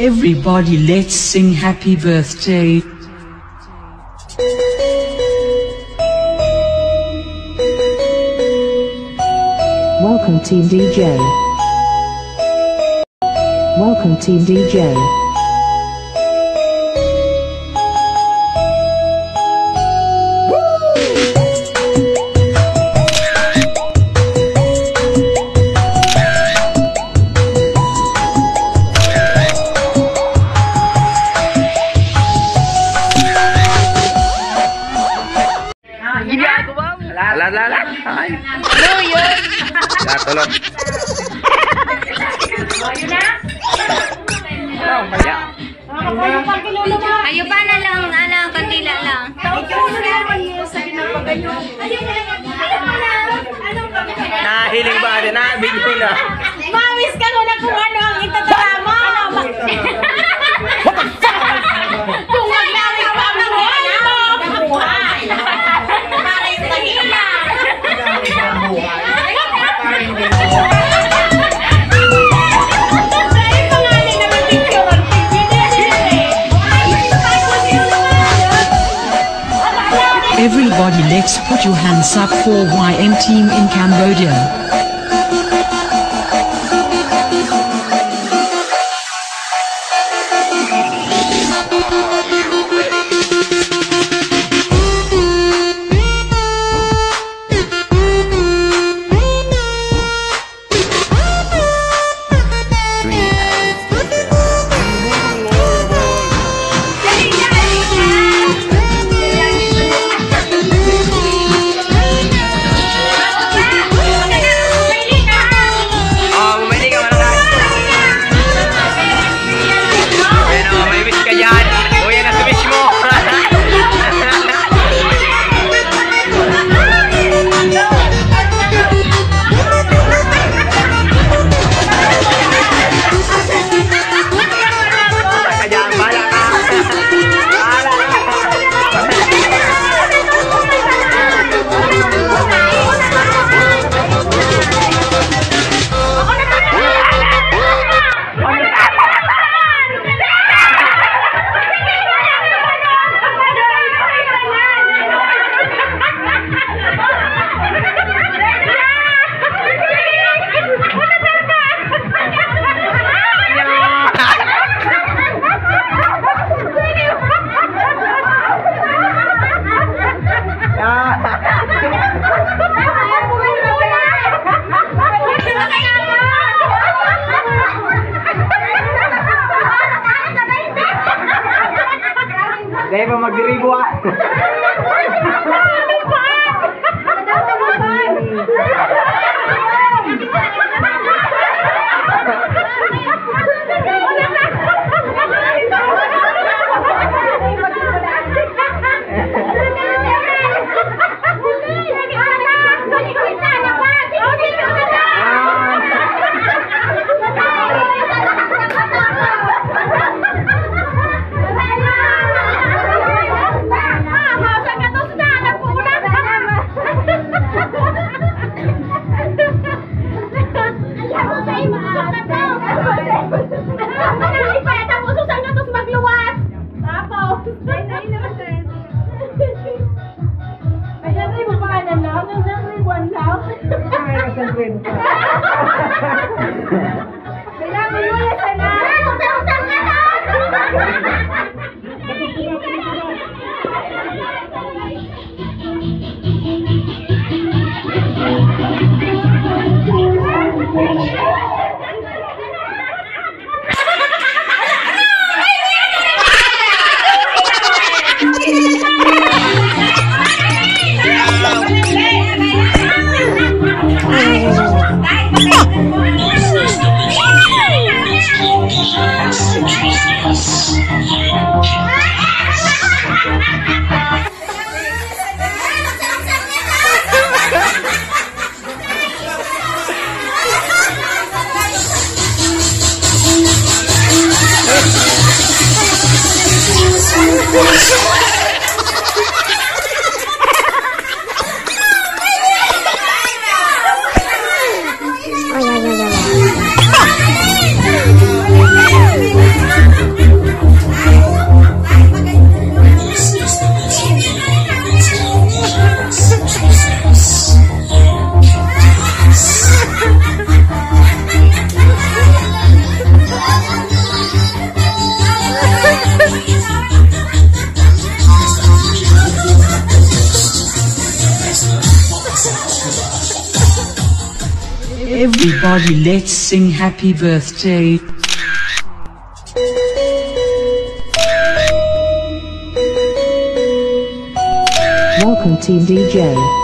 Everybody, let's sing happy birthday. Welcome Team DJ. Welcome Team DJ. Lalat. Ay. Ano yun? Latulot. Ayun na? Oh, maya. Ayo pa na lang, kandila lang. Nahiling ba din na? Bigyo na. Mawis ka muna kung ano ang itatala mo. Kung maglawis pa ang buhay mo. Buhay. Para yung tahila. Everybody, let's put your hands up for YM team in Cambodia. Dahil pa magdiribo ah. Everybody let's sing happy birthday. Welcome Team DJ.